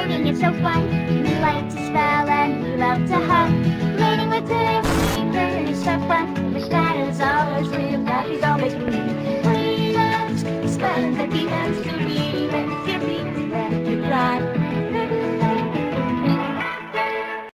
Reading is so fun. We like to spell and we love to hug. Reading with Pibby is so fun. Wish that is always real, that is always green. We love spelling the demons to read and Pibby.